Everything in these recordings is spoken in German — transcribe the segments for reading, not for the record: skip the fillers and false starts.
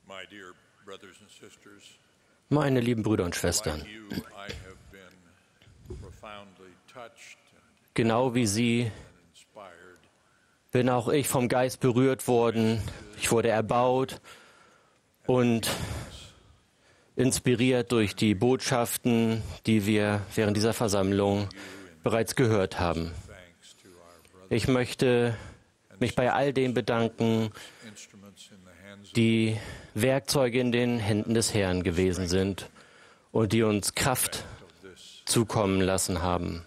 My dear brothers and sisters, Meine lieben Brüder und Schwestern, like you, I have been profoundly touched genau wie Sie and inspired bin auch ich vom Geist berührt worden. Ich wurde erbaut und inspiriert durch die Botschaften, die wir während dieser Versammlung bereits gehört haben. thanks to our brothers Ich möchte mich bei all denen bedanken, instruments in the hands of die Werkzeuge in den Händen des Herrn gewesen sind und die uns Kraft this. zukommen lassen haben.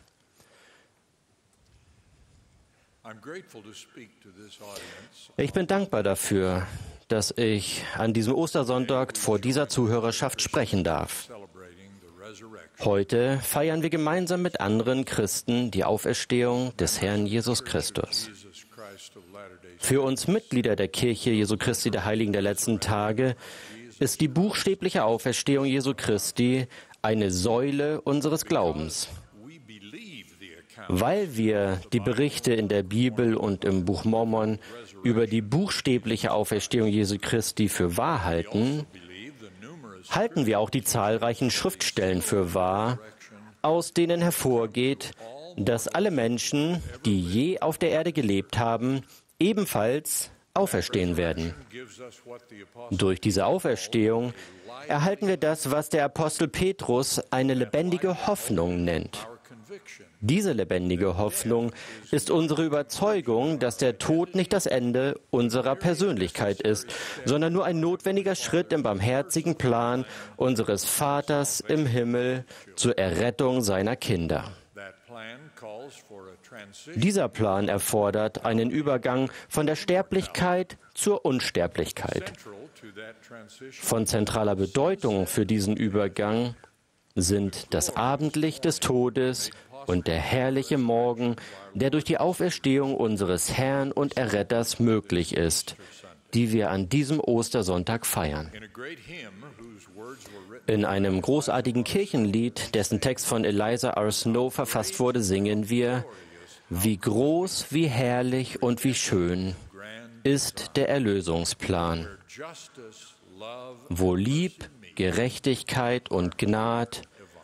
I'm grateful to speak to this audience. Ich bin dankbar dafür, dass ich an diesem Ostersonntag vor dieser Zuhörerschaft sprechen darf. Celebrating the resurrection Heute feiern wir gemeinsam mit anderen Christen die Auferstehung des Herrn Jesus Christus. Jesus Christ of Latter-day Für uns Mitglieder der Kirche Jesu Christi der Heiligen der letzten Tage ist die buchstäbliche Auferstehung Jesu Christi eine Säule unseres Glaubens. We believe the account Weil wir die Berichte in der Bibel und im Buch Mormon über die buchstäbliche Auferstehung Jesu Christi für wahr halten, believe the numerous halten wir auch die zahlreichen Schriftstellen für wahr, aus denen hervorgeht, dass alle Menschen, die je auf der Erde gelebt haben, ebenfalls auferstehen werden. gives us what the apostle Durch diese Auferstehung erhalten wir das, was der Apostel Petrus eine lebendige Hoffnung nennt. our conviction Diese lebendige Hoffnung ist unsere Überzeugung, dass der Tod nicht das Ende unserer Persönlichkeit ist, sondern nur ein notwendiger Schritt im barmherzigen Plan unseres Vaters im Himmel zur Errettung seiner Kinder. that plan calls for a transition Dieser Plan erfordert einen Übergang von der Sterblichkeit zur Unsterblichkeit. central to that transition Von zentraler Bedeutung für diesen Übergang sind das Abendlicht des Todes und der herrliche Morgen, der durch die Auferstehung unseres Herrn und Erretters möglich ist, die wir an diesem Ostersonntag feiern. in a great hymn whose words were written In einem großartigen Kirchenlied, dessen Text von Eliza R. Snow verfasst wurde, singen wir: Wie groß, wie herrlich und wie schön ist der Erlösungsplan, justice, love, wo Lieb, Gerechtigkeit und Gnad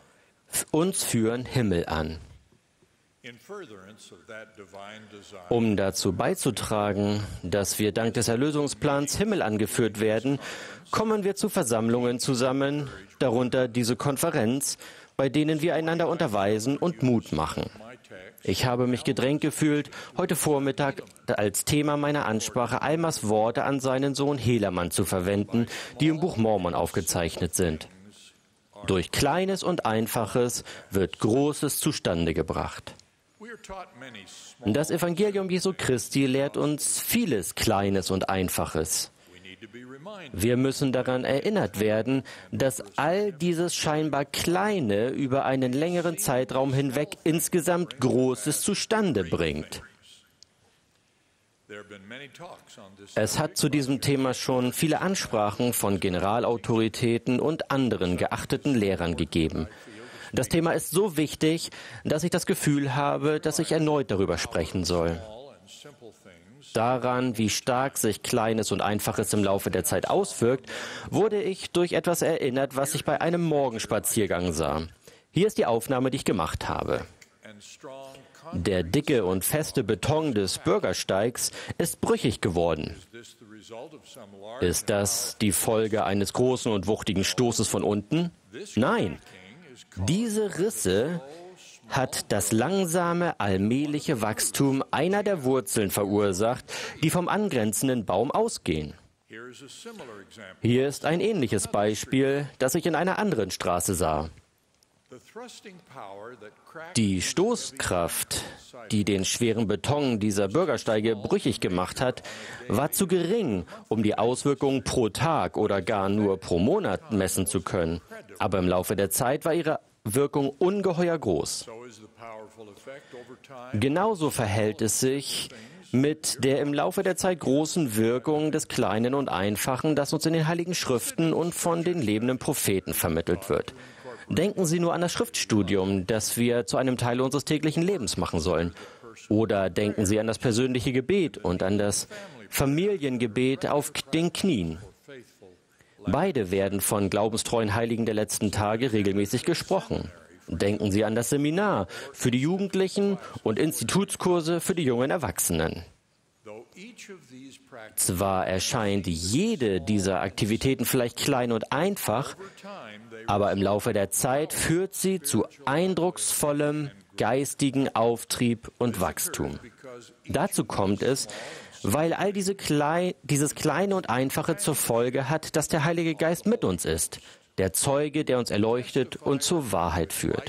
uns führen Himmel an. in furtherance of that divine desire. Um dazu beizutragen, dass wir dank des Erlösungsplans Himmel angeführt werden, kommen wir zu Versammlungen zusammen, darunter diese Konferenz, bei denen wir einander unterweisen und Mut machen. My text Ich habe mich gedrängt gefühlt, heute Vormittag als Thema meiner Ansprache Almas Worte an seinen Sohn Helaman zu verwenden, die im Buch Mormon aufgezeichnet sind. Durch Kleines und Einfaches wird Großes zustande gebracht. we are taught many small Das Evangelium Jesu Christi lehrt uns vieles Kleines und Einfaches. we need to be reminded Wir müssen daran erinnert werden, dass all dieses scheinbar Kleine über einen längeren Zeitraum hinweg insgesamt Großes zustande bringt. there have been many talks on this Es hat zu diesem Thema schon viele Ansprachen von Generalautoritäten und anderen geachteten Lehrern gegeben. Das Thema ist so wichtig, dass ich das Gefühl habe, dass ich erneut darüber sprechen soll. small and simple things Daran, wie stark sich Kleines und Einfaches im Laufe der Zeit auswirkt, wurde ich durch etwas erinnert, was ich bei einem Morgenspaziergang sah. Hier ist die Aufnahme, die ich gemacht habe. and strong Der dicke und feste Beton des Bürgersteigs ist brüchig geworden. is this the result of some large Ist das die Folge eines großen und wuchtigen Stoßes von unten? Nein. king is called Diese Risse hat das langsame, allmähliche Wachstum einer der Wurzeln verursacht, die vom angrenzenden Baum ausgehen. here is a similar example. Hier ist ein ähnliches Beispiel, das ich in einer anderen Straße sah. The thrusting power that cracked Die Stoßkraft, die den schweren Beton dieser Bürgersteige brüchig gemacht hat, war zu gering, um die Auswirkungen pro Tag oder gar nur pro Monat messen zu können. Aber im Laufe der Zeit war ihre Wirkung ungeheuer groß. so is the powerful effect over time Genauso verhält es sich mit der im Laufe der Zeit großen Wirkung des Kleinen und Einfachen, das uns in den Heiligen Schriften und von den lebenden Propheten vermittelt wird. Denken Sie nur an das Schriftstudium, das wir zu einem Teil unseres täglichen Lebens machen sollen. Oder denken Sie an das persönliche Gebet und an das Familiengebet auf den Knien. faithful Beide werden von glaubenstreuen Heiligen der letzten Tage regelmäßig gesprochen. Denken Sie an das Seminar für die Jugendlichen und Institutskurse für die jungen Erwachsenen. Zwar erscheint jede dieser Aktivitäten vielleicht klein und einfach, aber im Laufe der Zeit führt sie zu eindrucksvollem geistigen Auftrieb und Wachstum. Dazu kommt es, weil all dieses Kleine und Einfache zur Folge hat, dass der Heilige Geist mit uns ist, der Zeuge, der uns erleuchtet und zur Wahrheit führt.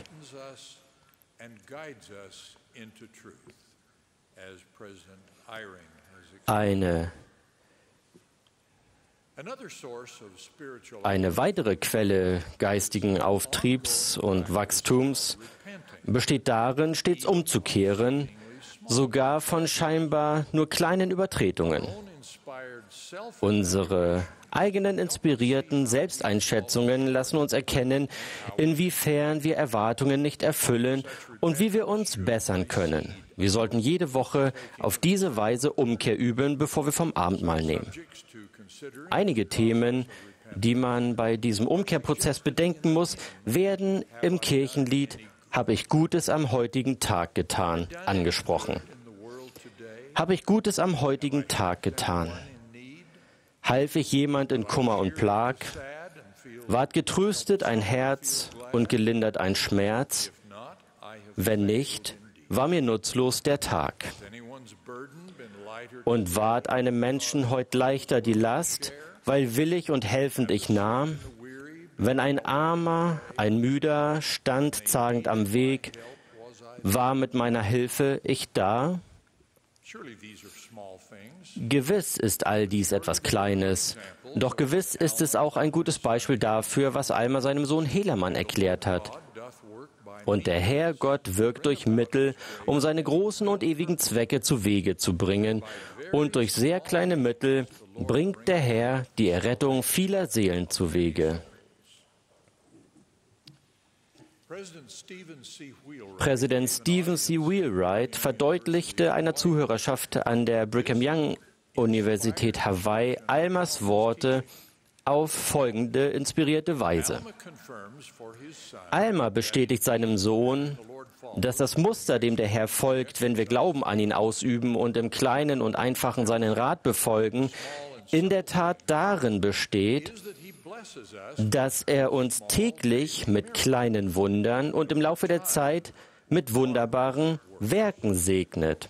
Eine weitere Quelle geistigen Auftriebs und Wachstums besteht darin, stets umzukehren, sogar von scheinbar nur kleinen Übertretungen. Unsere eigenen inspirierten Selbsteinschätzungen lassen uns erkennen, inwiefern wir Erwartungen nicht erfüllen und wie wir uns bessern können. Wir sollten jede Woche auf diese Weise Umkehr üben, bevor wir vom Abendmahl nehmen. Einige Themen, die man bei diesem Umkehrprozess bedenken muss, werden im Kirchenlied "Habe ich Gutes am heutigen Tag getan" angesprochen. Habe ich Gutes am heutigen Tag getan? Half ich jemand in Kummer und Plag? Ward getröstet ein Herz und gelindert ein Schmerz? Wenn nicht, war mir nutzlos der Tag. Und ward einem Menschen heut leichter die Last, weil willig und helfend ich nahm? Wenn ein Armer, ein Müder stand zagend am Weg, war mit meiner Hilfe ich da? Gewiss ist all dies etwas Kleines, doch gewiss ist es auch ein gutes Beispiel dafür, was Alma seinem Sohn Helaman erklärt hat. Und der Herr Gott wirkt durch Mittel, um seine großen und ewigen Zwecke zu Wege zu bringen. Und durch sehr kleine Mittel bringt der Herr die Errettung vieler Seelen zu Wege. Präsident Stephen C. Wheelwright verdeutlichte einer Zuhörerschaft an der Brigham Young Universität Hawaii Almas Worte auf folgende inspirierte Weise. Alma bestätigt seinem Sohn, dass das Muster, dem der Herr folgt, wenn wir Glauben an ihn ausüben und im Kleinen und Einfachen seinen Rat befolgen, in der Tat darin besteht, dass er uns täglich mit kleinen Wundern und im Laufe der Zeit mit wunderbaren Werken segnet.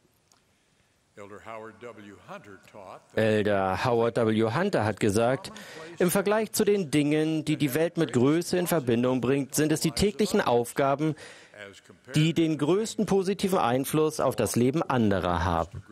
Elder Howard W. Hunter hat gesagt, im Vergleich zu den Dingen, die die Welt mit Größe in Verbindung bringt, sind es die täglichen Aufgaben, die den größten positiven Einfluss auf das Leben anderer haben.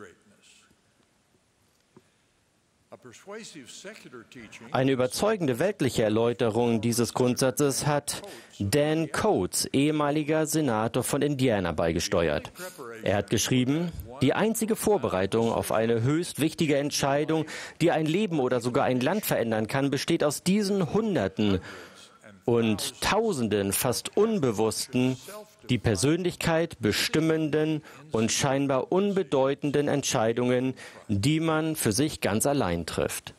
Eine überzeugende weltliche Erläuterung dieses Grundsatzes hat Dan Coates, ehemaliger Senator von Indiana, beigesteuert. Er hat geschrieben, die einzige Vorbereitung auf eine höchst wichtige Entscheidung, die ein Leben oder sogar ein Land verändern kann, besteht aus diesen Hunderten und Tausenden fast unbewussten, die Persönlichkeit bestimmenden und scheinbar unbedeutenden Entscheidungen, die man für sich ganz allein trifft.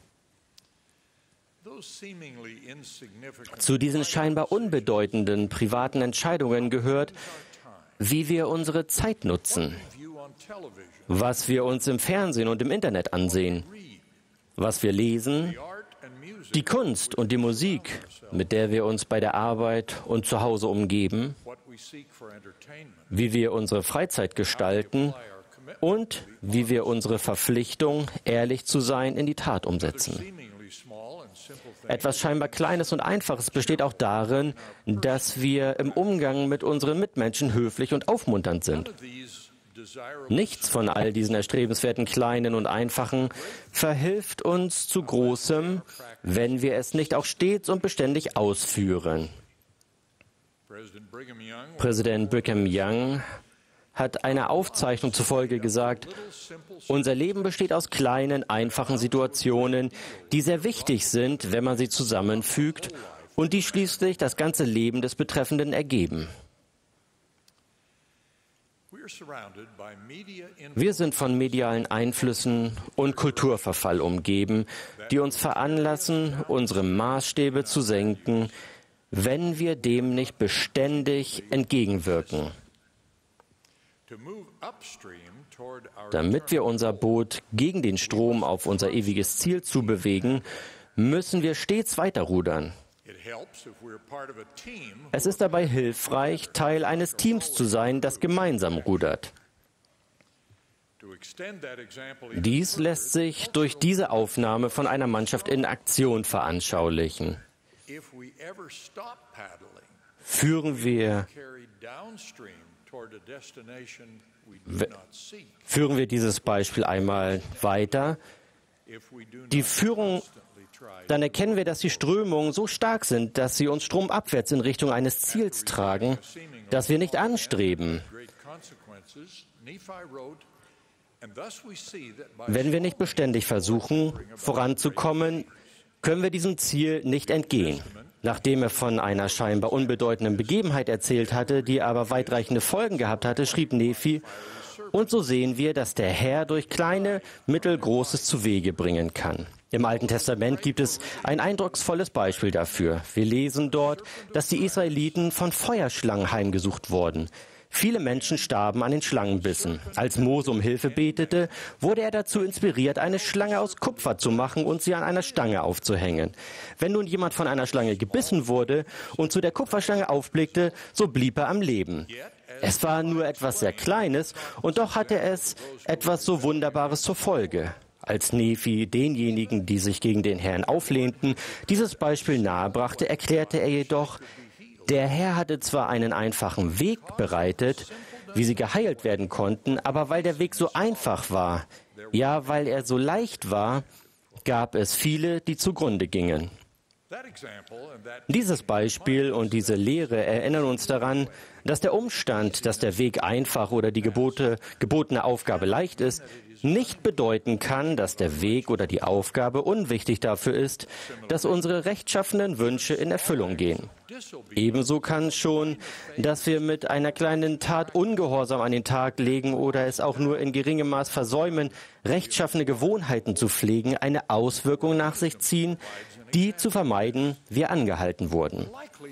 Zu diesen scheinbar unbedeutenden privaten Entscheidungen gehört, wie wir unsere Zeit nutzen, was wir uns im Fernsehen und im Internet ansehen, was wir lesen, die Kunst und die Musik, mit der wir uns bei der Arbeit und zu Hause umgeben, wie wir unsere Freizeit gestalten und wie wir unsere Verpflichtung, ehrlich zu sein, in die Tat umsetzen. Etwas scheinbar Kleines und Einfaches besteht auch darin, dass wir im Umgang mit unseren Mitmenschen höflich und aufmunternd sind. Nichts von all diesen erstrebenswerten Kleinen und Einfachen verhilft uns zu Großem, wenn wir es nicht auch stets und beständig ausführen. Präsident Brigham Young hat einer Aufzeichnung zufolge gesagt, unser Leben besteht aus kleinen, einfachen Situationen, die sehr wichtig sind, wenn man sie zusammenfügt und die schließlich das ganze Leben des Betreffenden ergeben. Wir sind von medialen Einflüssen und Kulturverfall umgeben, die uns veranlassen, unsere Maßstäbe zu senken, wenn wir dem nicht beständig entgegenwirken. Damit wir unser Boot gegen den Strom auf unser ewiges Ziel zu bewegen, müssen wir stets weiterrudern. Es ist dabei hilfreich, Teil eines Teams zu sein, das gemeinsam rudert. Dies lässt sich durch diese Aufnahme von einer Mannschaft in Aktion veranschaulichen. Führen wir dieses Beispiel einmal weiter. Dann erkennen wir, dass die Strömungen so stark sind, dass sie uns stromabwärts in Richtung eines Ziels tragen, das wir nicht anstreben. Wenn wir nicht beständig versuchen, voranzukommen, können wir diesem Ziel nicht entgehen. Nachdem er von einer scheinbar unbedeutenden Begebenheit erzählt hatte, die aber weitreichende Folgen gehabt hatte, schrieb Nephi: Und so sehen wir, dass der Herr durch kleine, mittelgroßes zu Wege bringen kann. Im Alten Testament gibt es ein eindrucksvolles Beispiel dafür. Wir lesen dort, dass die Israeliten von Feuerschlangen heimgesucht wurden. Viele Menschen starben an den Schlangenbissen. Als Mose um Hilfe betete, wurde er dazu inspiriert, eine Schlange aus Kupfer zu machen und sie an einer Stange aufzuhängen. Wenn nun jemand von einer Schlange gebissen wurde und zu der Kupferschlange aufblickte, so blieb er am Leben. Es war nur etwas sehr Kleines und doch hatte es etwas so Wunderbares zur Folge. Als Nephi denjenigen, die sich gegen den Herrn auflehnten, dieses Beispiel nahebrachte, erklärte er jedoch: Der Herr hatte zwar einen einfachen Weg bereitet, wie sie geheilt werden konnten, aber weil der Weg so einfach war, ja, weil er so leicht war, gab es viele, die zugrunde gingen. Dieses Beispiel und diese Lehre erinnern uns daran, dass der Umstand, dass der Weg einfach oder die gebotene Aufgabe leicht ist, nicht bedeuten kann, dass der Weg oder die Aufgabe unwichtig dafür ist, dass unsere rechtschaffenen Wünsche in Erfüllung gehen. Ebenso kann schon, dass wir mit einer kleinen Tat Ungehorsam an den Tag legen oder es auch nur in geringem Maß versäumen, rechtschaffene Gewohnheiten zu pflegen, eine Auswirkung nach sich ziehen, die zu vermeiden wir angehalten wurden.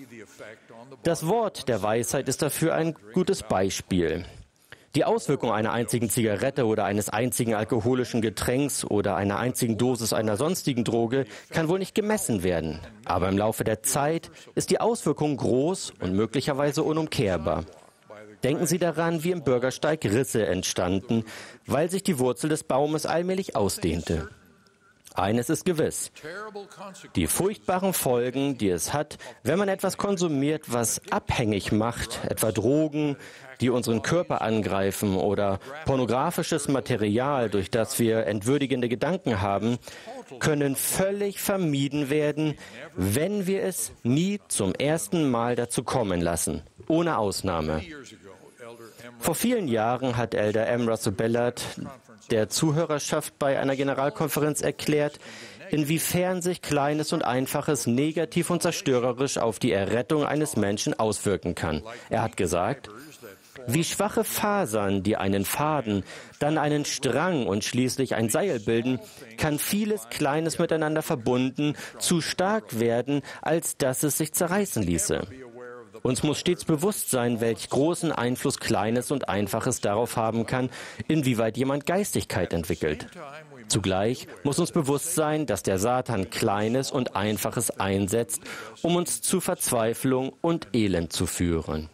Das Wort der Weisheit ist dafür ein gutes Beispiel. Die Auswirkung einer einzigen Zigarette oder eines einzigen alkoholischen Getränks oder einer einzigen Dosis einer sonstigen Droge kann wohl nicht gemessen werden. Aber im Laufe der Zeit ist die Auswirkung groß und möglicherweise unumkehrbar. Denken Sie daran, wie im Bürgersteig Risse entstanden, weil sich die Wurzel des Baumes allmählich ausdehnte. Eines ist gewiss: Die furchtbaren Folgen, die es hat, wenn man etwas konsumiert, was abhängig macht, etwa Drogen, die unseren Körper angreifen, oder pornografisches Material, durch das wir entwürdigende Gedanken haben, können völlig vermieden werden, wenn wir es nie zum ersten Mal dazu kommen lassen, ohne Ausnahme. Vor vielen Jahren hat Elder M. Russell Ballard der Zuhörerschaft bei einer Generalkonferenz erklärt, inwiefern sich Kleines und Einfaches negativ und zerstörerisch auf die Errettung eines Menschen auswirken kann. Er hat gesagt: Wie schwache Fasern, die einen Faden, dann einen Strang und schließlich ein Seil bilden, kann vieles Kleines miteinander verbunden zu stark werden, als dass es sich zerreißen ließe. Uns muss stets bewusst sein, welch großen Einfluss Kleines und Einfaches darauf haben kann, inwieweit jemand Geistigkeit entwickelt. Zugleich muss uns bewusst sein, dass der Satan Kleines und Einfaches einsetzt, um uns zu Verzweiflung und Elend zu führen.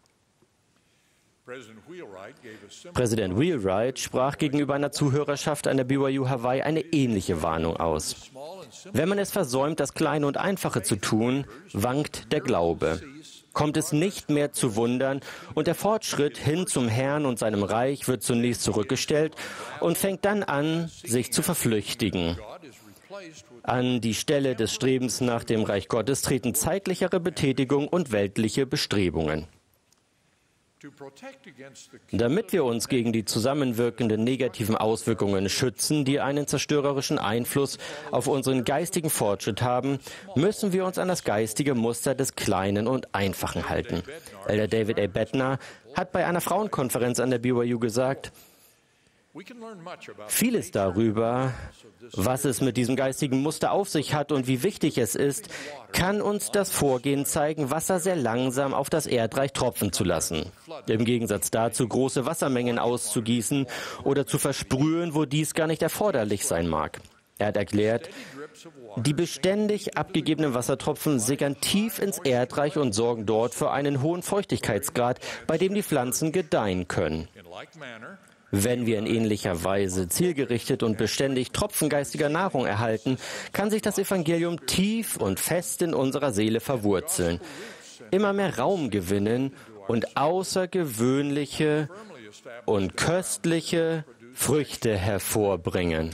Präsident Wheelwright sprach gegenüber einer Zuhörerschaft an der BYU Hawaii eine ähnliche Warnung aus. Wenn man es versäumt, das Kleine und Einfache zu tun, wankt der Glaube. Kommt es nicht mehr zu Wundern und der Fortschritt hin zum Herrn und seinem Reich wird zunächst zurückgestellt und fängt dann an, sich zu verflüchtigen. An die Stelle des Strebens nach dem Reich Gottes treten zeitlichere Betätigung und weltliche Bestrebungen. Damit wir uns gegen die zusammenwirkenden negativen Auswirkungen schützen, die einen zerstörerischen Einfluss auf unseren geistigen Fortschritt haben, müssen wir uns an das geistige Muster des Kleinen und Einfachen halten. Elder David A. Bednar hat bei einer Frauenkonferenz an der BYU gesagt, vieles darüber, was es mit diesem geistigen Muster auf sich hat und wie wichtig es ist, kann uns das Vorgehen zeigen, Wasser sehr langsam auf das Erdreich tropfen zu lassen. Im Gegensatz dazu, große Wassermengen auszugießen oder zu versprühen, wo dies gar nicht erforderlich sein mag. Er hat erklärt, die beständig abgegebenen Wassertropfen sickern tief ins Erdreich und sorgen dort für einen hohen Feuchtigkeitsgrad, bei dem die Pflanzen gedeihen können. Wenn wir in ähnlicher Weise zielgerichtet und beständig Tropfen geistiger Nahrung erhalten, kann sich das Evangelium tief und fest in unserer Seele verwurzeln, immer mehr Raum gewinnen und außergewöhnliche und köstliche Früchte hervorbringen.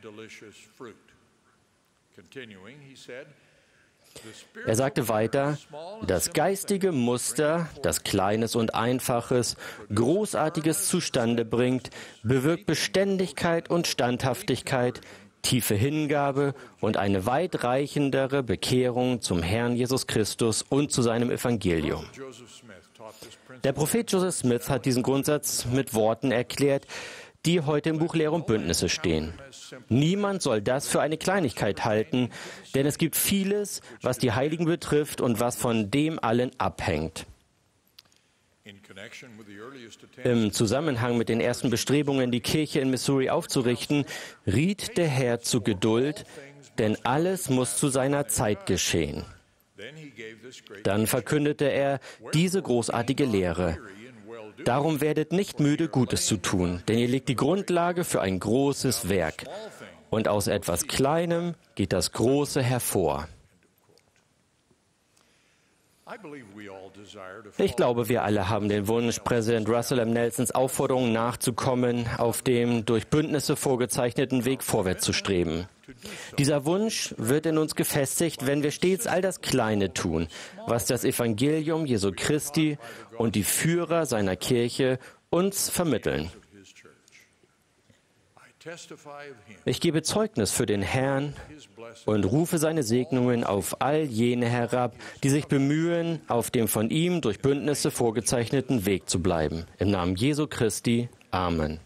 Er sagte weiter, das geistige Muster, das Kleines und Einfaches, Großartiges zustande bringt, bewirkt Beständigkeit und Standhaftigkeit, tiefe Hingabe und eine weitreichendere Bekehrung zum Herrn Jesus Christus und zu seinem Evangelium. Der Prophet Joseph Smith hat diesen Grundsatz mit Worten erklärt, die heute im Buch Lehre und Bündnisse stehen. Niemand soll das für eine Kleinigkeit halten, denn es gibt vieles, was die Heiligen betrifft und was von dem allen abhängt. Im Zusammenhang mit den ersten Bestrebungen, die Kirche in Missouri aufzurichten, riet der Herr zu Geduld, denn alles muss zu seiner Zeit geschehen. Dann verkündete er diese großartige Lehre. Darum werdet nicht müde, Gutes zu tun, denn ihr legt die Grundlage für ein großes Werk. Und aus etwas Kleinem geht das Große hervor. Ich glaube, wir alle haben den Wunsch, Präsident Russell M. Nelsons Aufforderung nachzukommen, auf dem durch Bündnisse vorgezeichneten Weg vorwärts zu streben. Dieser Wunsch wird in uns gefestigt, wenn wir stets all das Kleine tun, was das Evangelium Jesu Christi und die Führer seiner Kirche uns vermitteln. Ich gebe Zeugnis für den Herrn und rufe seine Segnungen auf all jene herab, die sich bemühen, auf dem von ihm durch Bündnisse vorgezeichneten Weg zu bleiben. Im Namen Jesu Christi. Amen.